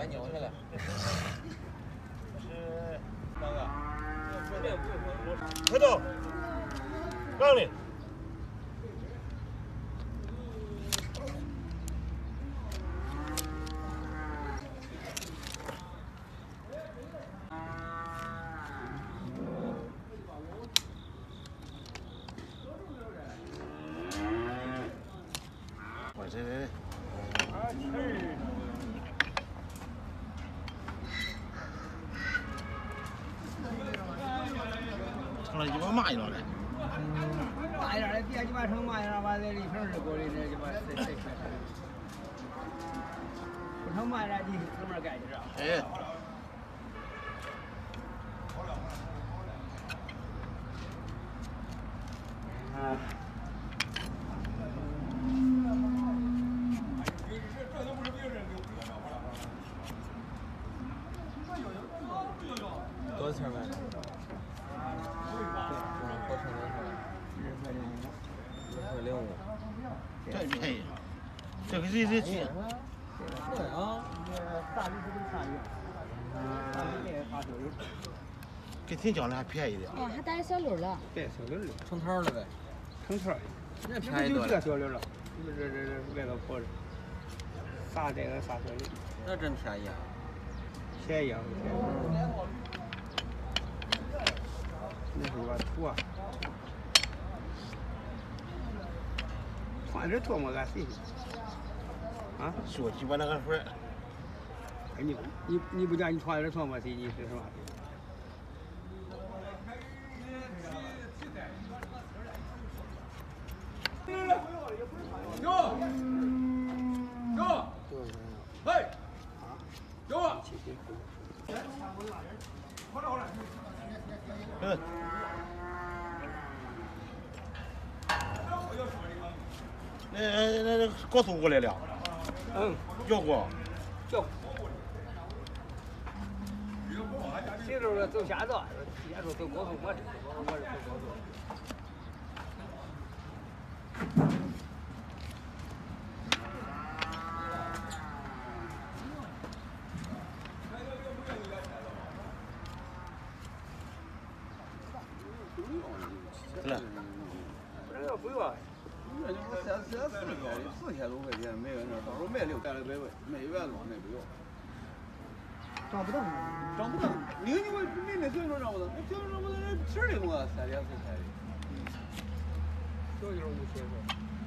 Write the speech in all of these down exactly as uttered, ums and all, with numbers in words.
扭下来。是哪个？ 快走，让你。 我这这，成了鸡巴蚂蚁了嘞！ 大一点的别鸡巴成蚂蚁了，把这里平时过的这鸡巴谁谁谁，不成蚂蚁了，你哥们儿干去啊？ 哎。啊。 多少钱买的？多少钱？一块零五。 这便宜，这个这这这。 对啊。 大鱼是不是大鱼？大鱼这八九六。 跟挺讲的还便宜点。 哎，还带小溜了。 对，小溜溜。 成套了呗。 成套。 那便宜多了。 就这个小溜了，这这这这外头裹着。啥这个啥小溜？ 那真便宜啊。 便宜啊！那是把土啊。 穿这唾沫干谁？啊？ 说鸡巴那个水。 哎你你你不讲你穿这唾沫谁？你是什么？ 有有，嘿，有啊。 嗯。 那那那高速过来了， 嗯， 要过， 要。谁都是走下道，人说走高速，我我是走高速。 是。 不要不要。 那就是三三四天四千多块钱每个人，到时候卖六干了百位，卖一万多那不要。 涨不动， 涨不动，领你我没那岁数涨不动，那就是我那皮儿的我三天四天的。 这就是无切口。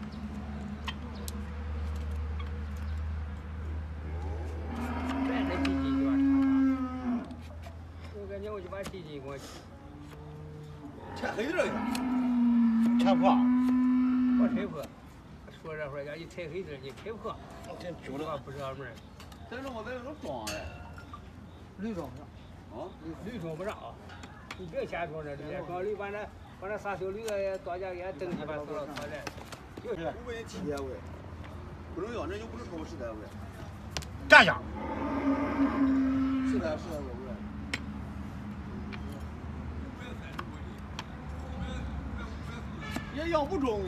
咱这地筋就要查查，我感觉我就把地筋给我切黑点儿切破。 我拆破，说这话叫一拆黑字，你拆破， 真揪了不是二门。 咱这我咱有装的， 驴装上， 啊， 驴装不上啊，你别瞎装这驴，装驴把那把那仨修驴的多家给登记把塑料套来，就是。 五百七千位，不能要，那就不是超过十单位。 站下。 十单十单位不是。 也养不中。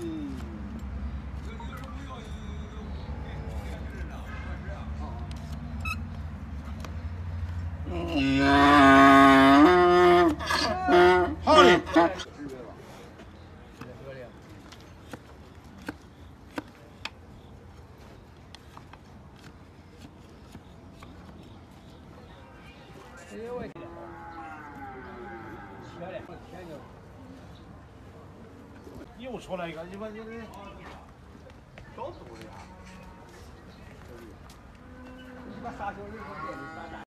好嘞。又出来一个，你把你你找死我呀！ 你把仨小驴给我